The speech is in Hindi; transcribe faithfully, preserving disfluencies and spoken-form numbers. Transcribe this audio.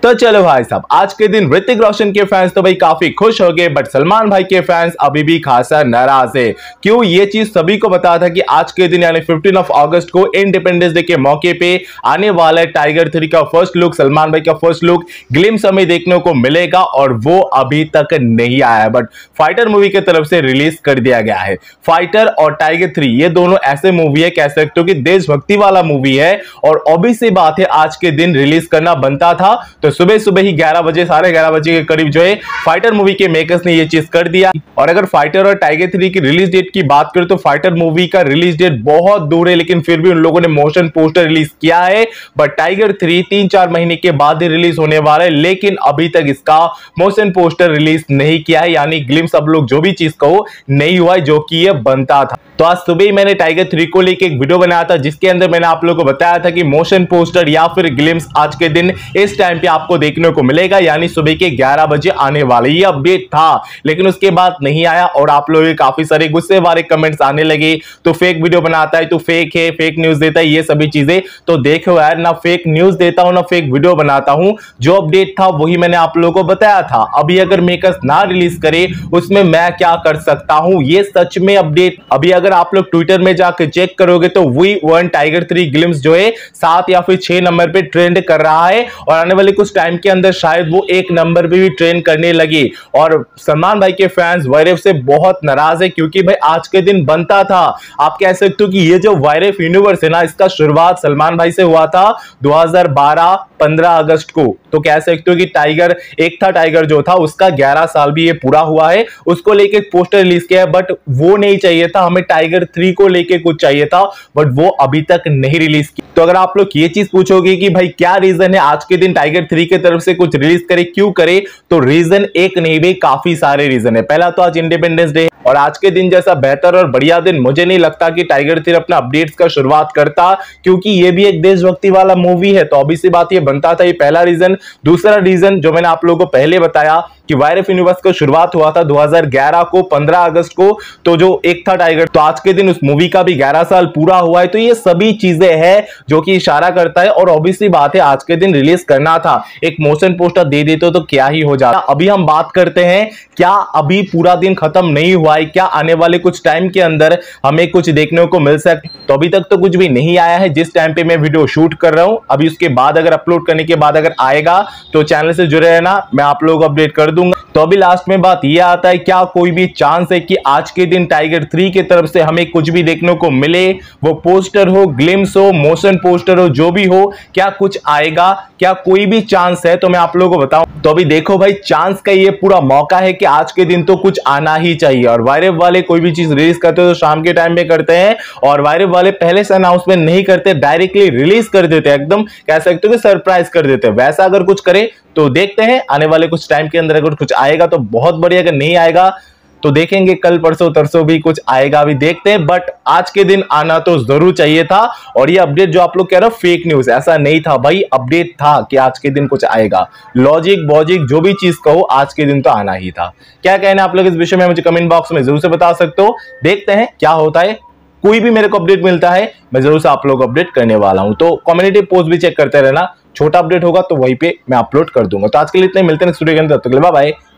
तो चलो भाई साहब, आज के दिन ऋतिक रोशन के फैंस तो भाई काफी खुश हो गए, बट सलमान भाई के फैंस अभी भी खासा नाराज है। क्यों? ये चीज सभी को पता था कि आज के दिन यानी पंद्रह ऑफ अगस्त को इंडिपेंडेंस डे के मौके पे आने वाला है टाइगर थ्री का फर्स्ट लुक, सलमान भाई का फर्स्ट लुक ग्लिम्स हमें देखने को मिलेगा और वो अभी तक नहीं आया है, बट फाइटर मूवी की तरफ से रिलीज कर दिया गया है। फाइटर और टाइगर थ्री ये दोनों ऐसे मूवी है, कह सकते हो कि देशभक्ति वाला मूवी है और ऑब्वियस सी बात है आज के दिन रिलीज करना बनता था। तो सुबह सुबह ही ग्यारह बजे साढ़े ग्यारह बजे के करीब जो है फाइटर मूवी के मेकर्स ने ये चीज कर दिया। और अगर फाइटर और टाइगर थ्री की रिलीज डेट की बात करें तो फाइटर मूवी का रिलीज डेट बहुत दूर है, लेकिन फिर भी उन लोगों ने मोशन पोस्टर रिलीज किया है। बट टाइगर थ्री तीन चार महीने के बाद ही रिलीज होने वाला है, लेकिन अभी तक इसका मोशन पोस्टर रिलीज नहीं किया है, यानी ग्लिम्स अब लोग जो भी चीज कहो नहीं हुआ है जो कि ये बनता था। तो आज सुबह ही मैंने टाइगर थ्री को लेकर एक वीडियो बनाया था जिसके अंदर मैंने आप लोगों को बताया था कि मोशन पोस्टर या फिर ग्लिम्स आज के दिन इस टाइम पे आपको देखने को मिलेगा, यानी सुबह के ग्यारह बजे आने वाले। ये अपडेट था, लेकिन उसके बाद नहीं आया और आप लोगों के काफी सारे गुस्से वाले कमेंट्स आने लगे। तो फेक वीडियो बनाता है, तो फेक है, फेक न्यूज देता है, ये सभी चीजें। तो देखो यार, ना फेक न्यूज देता हूं ना फेक वीडियो बनाता हूं, जो अपडेट था वही मैंने आप लोगों को बताया था। अभी अगर मेकर्स ना रिलीज करे उसमें मैं क्या कर सकता हूं, ये सच में अपडेट। अभी अगर आप लोग ट्विटर में जाकर चेक करोगे तो V one Tiger three glimpse जो है सात या फिर छह नंबर पे ट्रेंड कर रहा है और आने वाले कुछ टाइम के अंदर शायद वो एक नंबर पे भी ट्रेंड करने लगी। और सलमान भाई के फैंस वायरफ से बहुत नाराज है क्योंकि भाई आज के दिन बनता था। आप कह सकते हो कि ये जो वायरफ यूनिवर्स है ना, इसका शुरुआत सलमान भाई से हुआ था दो हज़ार बारह पंद्रह अगस्त को। तो कह सकते हो कि टाइगर एक था, टाइगर जो था उसका ग्यारह साल भी ये पूरा हुआ है। उसको लेके पोस्टर रिलीज किया है, बट वो नहीं चाहिए था हमें, टाइगर थ्री को लेके कुछ चाहिए था, बट वो अभी तक नहीं रिलीज किया। तो अगर आप लोग ये चीज पूछोगे कि भाई क्या रीजन है आज के दिन टाइगर थ्री की तरफ से कुछ रिलीज करे, क्यों करे, तो रीजन एक नहीं भाई काफी सारे रीजन है। पहला तो आज इंडिपेंडेंस डे और आज के दिन जैसा बेहतर और बढ़िया दिन मुझे नहीं लगता कि टाइगर थ्री अपना अपडेट्स का शुरुआत करता, क्योंकि ये भी एक देशभक्ति वाला मूवी है। तो ऑब्वियस सी बात ये बनता था, ये पहला रीजन। दूसरा रीजन जो मैंने आप लोगों को पहले बताया कि वायरफ यूनिवर्स का शुरुआत हुआ था दो हज़ार ग्यारह को पंद्रह अगस्त को, तो जो एक था टाइगर, तो आज के दिन उस मूवी का भी ग्यारह साल पूरा हुआ है। तो ये सभी चीजें हैं जो कि इशारा करता है और ऑब्वियसली बात है आज के दिन रिलीज करना था। एक मोशन पोस्टर दे देते तो क्या ही हो जाता। अभी हम बात करते हैं, क्या अभी पूरा दिन खत्म नहीं हुआ है, क्या आने वाले कुछ टाइम के अंदर हमें कुछ देखने को मिल सकता है? तो अभी तक तो कुछ भी नहीं आया है जिस टाइम पे मैं वीडियो शूट कर रहा हूं। अभी उसके बाद अगर अपलोड करने के बाद अगर आएगा तो चैनल से जुड़े रहना, मैं आप लोगों को अपडेट कर दूंगा। तो अभी लास्ट में बात यह आता है, क्या कोई भी चांस है कि आज के दिन टाइगर थ्री की तरफ से हमें कुछ भी देखने को मिले, वो पोस्टर हो, ग्लिम्स हो, मोशन पोस्टर हो, जो भी हो, क्या कुछ आएगा? क्या कोई भी चांस है? तो मैं आप लोगों को बताऊं तो अभी देखो भाई, चांस का ये पूरा मौका है कि आज के दिन तो कुछ आना ही चाहिए। और वायरफ वाले कोई भी चीज रिलीज करते तो शाम के टाइम में करते हैं और वायरफ वाले पहले से अनाउंसमेंट नहीं करते, डायरेक्टली रिलीज कर देते, एकदम कह सकते हो कि सरप्राइज कर देते। वैसा अगर कुछ करे तो देखते हैं आने वाले कुछ टाइम के अंदर अगर कुछ आएगा तो बहुत बढ़िया, अगर नहीं आएगा तो देखेंगे कल परसों तरसों भी कुछ आएगा, अभी देखते हैं। बट आज के दिन आना तो जरूर चाहिए था। और ये अपडेट जो आप लोग कह रहे हो फेक न्यूज, ऐसा नहीं था भाई, अपडेट था कि आज के दिन कुछ आएगा। लॉजिक बॉजिक जो भी चीज कहो, आज के दिन तो आना ही था। क्या कहना है आप लोग इस विषय में मुझे कमेंट बॉक्स में जरूर से बता सकते हो। देखते हैं क्या होता है। कोई भी मेरे को अपडेट मिलता है मैं जरूर से आप लोग अपडेट करने वाला हूं। तो कम्युनिटी पोस्ट भी चेक करते रहना, छोटा अपडेट होगा तो वहीं पे मैं अपलोड कर दूंगा। तो आज के लिए इतने, मिलते हैं नेक्स्ट वीडियो के अंदर, तब तक के लिए बाय बाय।